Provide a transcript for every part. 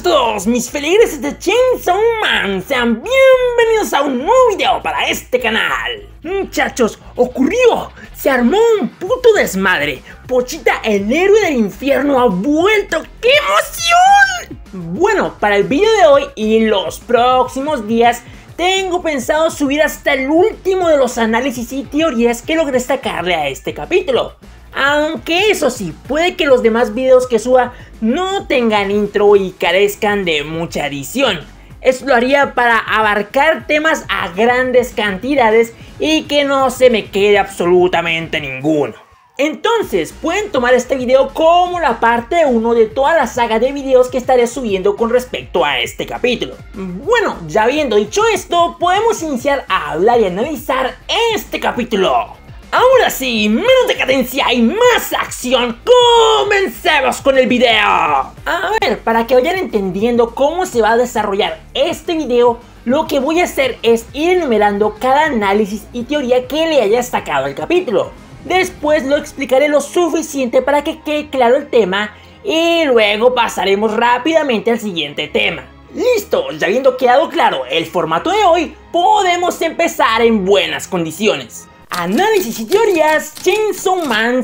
todos mis feligreses de Chainsaw Man, sean bienvenidos a un nuevo video para este canal. Muchachos, se armó un puto desmadre. Pochita, el héroe del infierno, ha vuelto. ¡Qué emoción! Bueno, para el video de hoy y los próximos días tengo pensado subir hasta el último de los análisis y teorías que logré sacarle a este capítulo. Aunque eso sí, puede que los demás videos que suba no tengan intro y carezcan de mucha edición. Esto lo haría para abarcar temas a grandes cantidades y que no se me quede absolutamente ninguno. Entonces pueden tomar este video como la parte 1 de toda la saga de videos que estaré subiendo con respecto a este capítulo. Bueno, ya habiendo dicho esto, podemos iniciar a hablar y analizar este capítulo. Ahora sí, menos decadencia y más acción, comencemos con el video. A ver, para que vayan entendiendo cómo se va a desarrollar este video, lo que voy a hacer es ir enumerando cada análisis y teoría que le haya sacado al capítulo. Después lo explicaré lo suficiente para que quede claro el tema y luego pasaremos rápidamente al siguiente tema. Listo, ya habiendo quedado claro el formato de hoy, podemos empezar en buenas condiciones. Análisis y teorías Chainsaw Man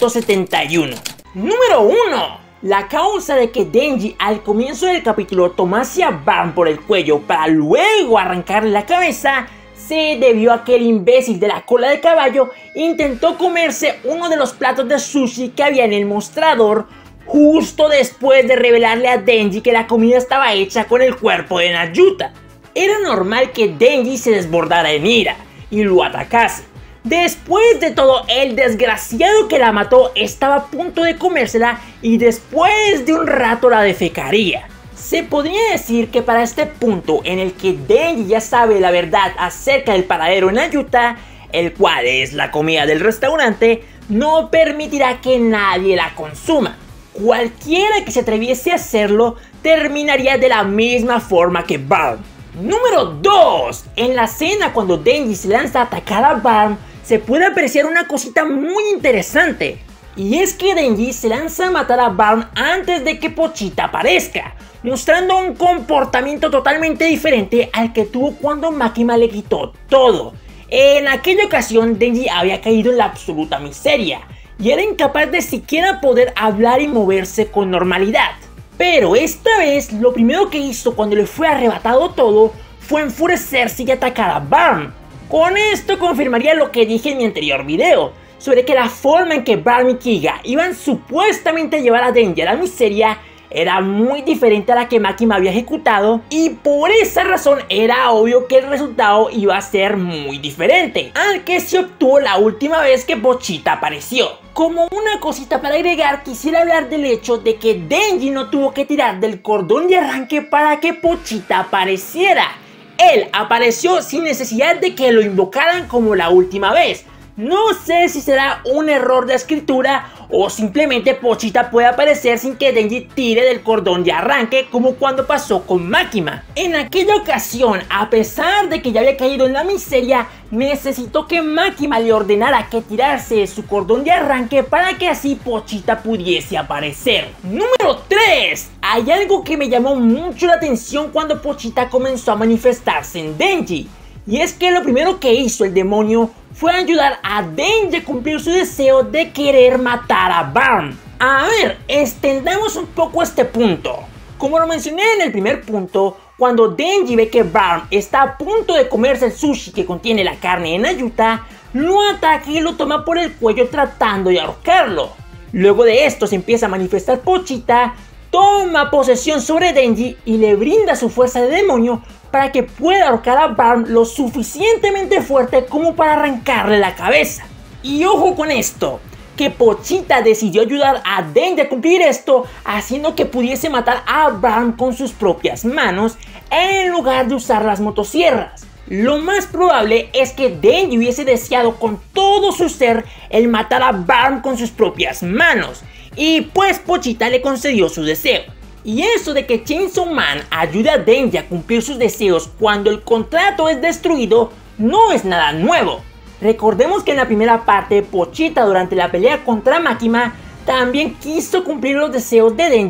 171. Número 1. La causa de que Denji al comienzo del capítulo tomase a Barm por el cuello para luego arrancarle la cabeza se debió a que el imbécil de la cola de caballo intentó comerse uno de los platos de sushi que había en el mostrador justo después de revelarle a Denji que la comida estaba hecha con el cuerpo de Nayuta. Era normal que Denji se desbordara en ira y lo atacase. Después de todo, el desgraciado que la mató estaba a punto de comérsela y después de un rato la defecaría. Se podría decir que para este punto en el que Denji ya sabe la verdad acerca del paradero en Nayuta, el cual es la comida del restaurante, no permitirá que nadie la consuma. Cualquiera que se atreviese a hacerlo terminaría de la misma forma que Barm. Número 2. En la escena cuando Denji se lanza a atacar a Barm, se puede apreciar una cosita muy interesante. Y es que Denji se lanza a matar a Barm antes de que Pochita aparezca, mostrando un comportamiento totalmente diferente al que tuvo cuando Makima le quitó todo. En aquella ocasión Denji había caído en la absoluta miseria y era incapaz de siquiera poder hablar y moverse con normalidad. Pero esta vez lo primero que hizo cuando le fue arrebatado todo fue enfurecerse y atacar a Barm. Con esto confirmaría lo que dije en mi anterior video sobre que la forma en que Barm y Kiga iban supuestamente a llevar a Denji a la miseria era muy diferente a la que Makima había ejecutado, y por esa razón era obvio que el resultado iba a ser muy diferente al que se obtuvo la última vez que Pochita apareció. Como una cosita para agregar, quisiera hablar del hecho de que Denji no tuvo que tirar del cordón de arranque para que Pochita apareciera. Él apareció sin necesidad de que lo invocaran como la última vez. No sé si será un error de escritura o simplemente Pochita puede aparecer sin que Denji tire del cordón de arranque, como cuando pasó con Makima. En aquella ocasión, a pesar de que ya había caído en la miseria, necesitó que Makima le ordenara que tirase de su cordón de arranque para que así Pochita pudiese aparecer. Número 3. Hay algo que me llamó mucho la atención cuando Pochita comenzó a manifestarse en Denji. Y es que lo primero que hizo el demonio fue ayudar a Denji a cumplir su deseo de querer matar a Barm. A ver, extendamos un poco este punto. Como lo mencioné en el primer punto, cuando Denji ve que Barm está a punto de comerse el sushi que contiene la carne de Nayuta, lo ataca y lo toma por el cuello tratando de ahorcarlo. Luego de esto se empieza a manifestar Pochita, toma posesión sobre Denji y le brinda su fuerza de demonio para que pueda ahorcar a Barm lo suficientemente fuerte como para arrancarle la cabeza. Y ojo con esto, que Pochita decidió ayudar a Denji a cumplir esto, haciendo que pudiese matar a Barm con sus propias manos en lugar de usar las motosierras. Lo más probable es que Denji hubiese deseado con todo su ser el matar a Barm con sus propias manos, y pues Pochita le concedió su deseo. Y eso de que Chainsaw Man ayude a Denji a cumplir sus deseos cuando el contrato es destruido no es nada nuevo. Recordemos que en la primera parte, Pochita durante la pelea contra Makima también quiso cumplir los deseos de Denji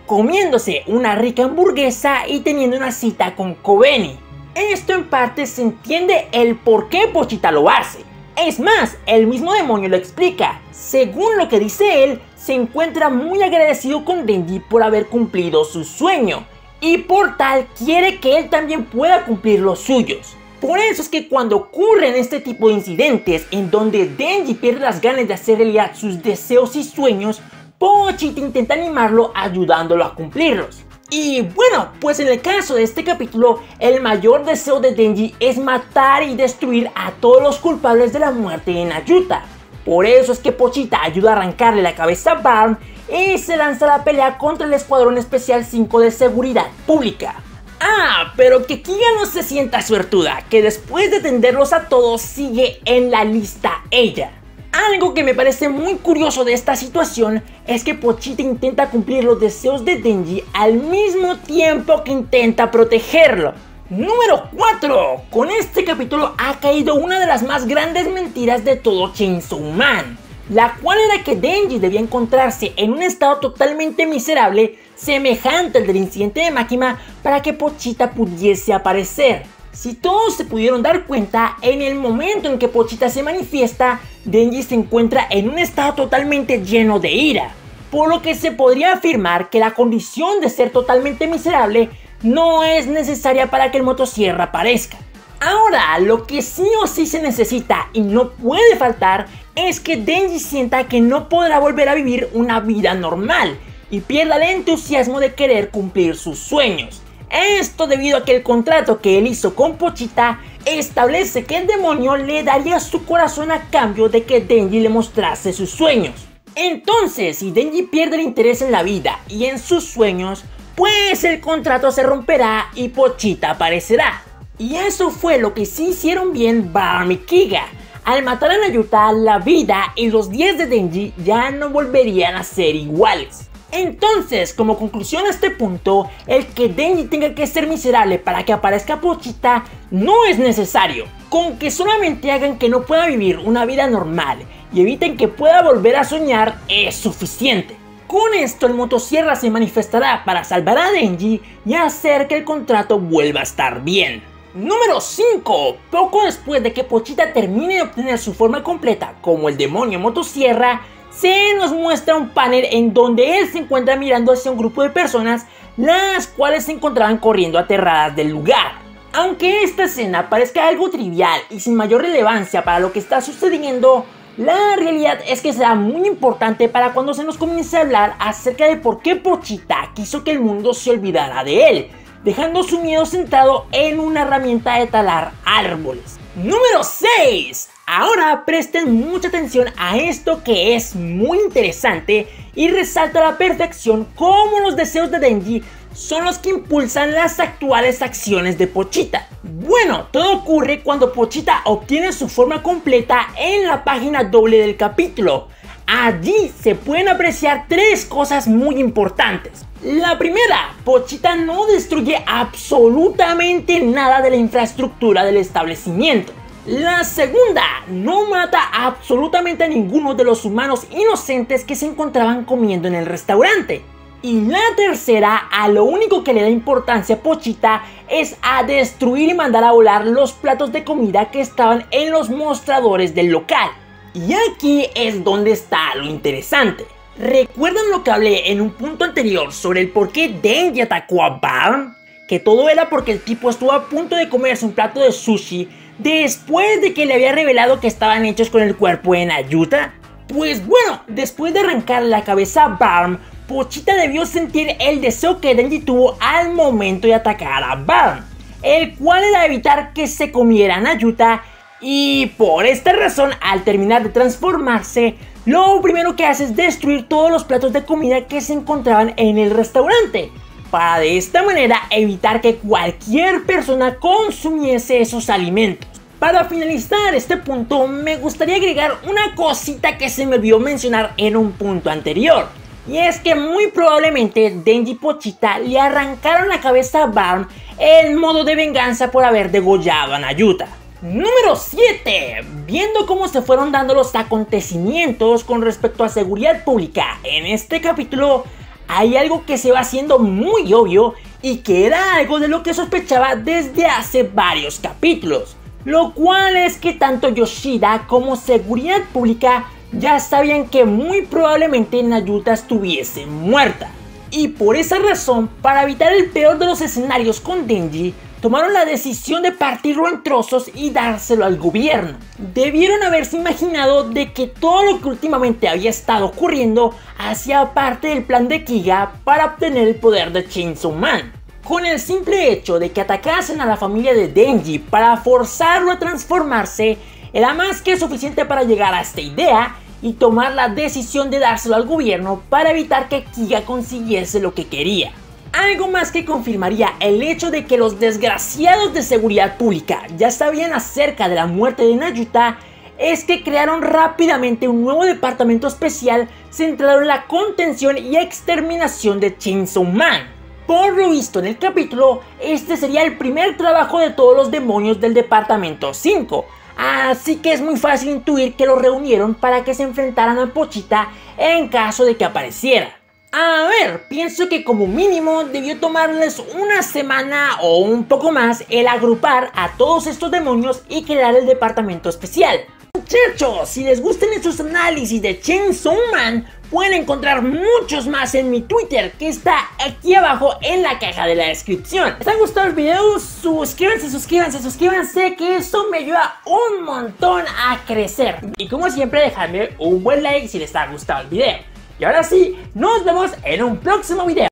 comiéndose una rica hamburguesa y teniendo una cita con Kobeni. Esto en parte se entiende el por qué Pochita lo hace. Es más, el mismo demonio lo explica. Según lo que dice él, se encuentra muy agradecido con Denji por haber cumplido su sueño y por tal quiere que él también pueda cumplir los suyos. Por eso es que cuando ocurren este tipo de incidentes en donde Denji pierde las ganas de hacer realidad sus deseos y sueños, Pochita intenta animarlo ayudándolo a cumplirlos. Y bueno, pues en el caso de este capítulo, el mayor deseo de Denji es matar y destruir a todos los culpables de la muerte de Nayuta. Por eso es que Pochita ayuda a arrancarle la cabeza a Barm y se lanza a la pelea contra el Escuadrón Especial 5 de Seguridad Pública. Ah, pero que Kiga no se sienta suertuda, que después de atenderlos a todos sigue en la lista ella. Algo que me parece muy curioso de esta situación es que Pochita intenta cumplir los deseos de Denji al mismo tiempo que intenta protegerlo. Número 4. Con este capítulo ha caído una de las más grandes mentiras de todo Chainsaw Man, la cual era que Denji debía encontrarse en un estado totalmente miserable, semejante al del incidente de Makima, para que Pochita pudiese aparecer. Si todos se pudieron dar cuenta, en el momento en que Pochita se manifiesta, Denji se encuentra en un estado totalmente lleno de ira, por lo que se podría afirmar que la condición de ser totalmente miserable no es necesaria para que el motosierra aparezca. Ahora, lo que sí o sí se necesita y no puede faltar es que Denji sienta que no podrá volver a vivir una vida normal y pierda el entusiasmo de querer cumplir sus sueños. Esto debido a que el contrato que él hizo con Pochita establece que el demonio le daría su corazón a cambio de que Denji le mostrase sus sueños. Entonces, si Denji pierde el interés en la vida y en sus sueños, pues el contrato se romperá y Pochita aparecerá. Y eso fue lo que sí hicieron bien Barm y Kiga. Al matar a Nayuta, la vida y los días de Denji ya no volverían a ser iguales. Entonces, como conclusión a este punto, el que Denji tenga que ser miserable para que aparezca Pochita no es necesario. Con que solamente hagan que no pueda vivir una vida normal y eviten que pueda volver a soñar es suficiente. Con esto el motosierra se manifestará para salvar a Denji y hacer que el contrato vuelva a estar bien. Número 5. Poco después de que Pochita termine de obtener su forma completa como el demonio motosierra, se nos muestra un panel en donde él se encuentra mirando hacia un grupo de personas, las cuales se encontraban corriendo aterradas del lugar. Aunque esta escena parezca algo trivial y sin mayor relevancia para lo que está sucediendo, la realidad es que será muy importante para cuando se nos comience a hablar acerca de por qué Pochita quiso que el mundo se olvidara de él, dejando su miedo centrado en una herramienta de talar árboles. Número 6. Ahora presten mucha atención a esto que es muy interesante y resalta a la perfección cómo los deseos de Denji son los que impulsan las actuales acciones de Pochita. Bueno, todo ocurre cuando Pochita obtiene su forma completa en la página doble del capítulo. Allí se pueden apreciar tres cosas muy importantes. La primera, Pochita no destruye absolutamente nada de la infraestructura del establecimiento. La segunda, no mata absolutamente a ninguno de los humanos inocentes que se encontraban comiendo en el restaurante. Y la tercera, a lo único que le da importancia a Pochita es a destruir y mandar a volar los platos de comida que estaban en los mostradores del local. Y aquí es donde está lo interesante. ¿Recuerdan lo que hablé en un punto anterior sobre el por qué Denji atacó a Barm? Que todo era porque el tipo estuvo a punto de comerse un plato de sushi después de que le había revelado que estaban hechos con el cuerpo de Nayuta. Pues bueno, después de arrancarle la cabeza a Barm, Pochita debió sentir el deseo que Denji tuvo al momento de atacar a Barm, el cual era evitar que se comiera a Nayuta, y por esta razón, al terminar de transformarse, lo primero que hace es destruir todos los platos de comida que se encontraban en el restaurante, para de esta manera evitar que cualquier persona consumiese esos alimentos. Para finalizar este punto, me gustaría agregar una cosita que se me olvidó mencionar en un punto anterior. Y es que muy probablemente Denji y Pochita le arrancaron la cabeza a Barm en modo de venganza por haber degollado a Nayuta. Número 7. Viendo cómo se fueron dando los acontecimientos con respecto a seguridad pública en este capítulo, hay algo que se va haciendo muy obvio y que era algo de lo que sospechaba desde hace varios capítulos, lo cual es que tanto Yoshida como Seguridad Pública ya sabían que muy probablemente Nayuta estuviese muerta. Y por esa razón, para evitar el peor de los escenarios con Denji, tomaron la decisión de partirlo en trozos y dárselo al gobierno. Debieron haberse imaginado de que todo lo que últimamente había estado ocurriendo hacía parte del plan de Kiga para obtener el poder de Chainsaw Man. Con el simple hecho de que atacasen a la familia de Denji para forzarlo a transformarse, era más que suficiente para llegar a esta idea y tomar la decisión de dárselo al gobierno para evitar que Kiga consiguiese lo que quería. Algo más que confirmaría el hecho de que los desgraciados de Seguridad Pública ya sabían acerca de la muerte de Nayuta es que crearon rápidamente un nuevo departamento especial centrado en la contención y exterminación de Chainsaw Man. Por lo visto en el capítulo, este sería el primer trabajo de todos los demonios del departamento 5, así que es muy fácil intuir que los reunieron para que se enfrentaran a Pochita en caso de que apareciera. A ver, pienso que como mínimo debió tomarles una semana o un poco más el agrupar a todos estos demonios y crear el departamento especial. Muchachos, si les gustan estos análisis de Chainsaw Man, pueden encontrar muchos más en mi Twitter, que está aquí abajo en la caja de la descripción. ¿Les ha gustado el video? Suscríbanse, que eso me ayuda un montón a crecer. Y como siempre, dejadme un buen like si les ha gustado el video. Y ahora sí, nos vemos en un próximo video.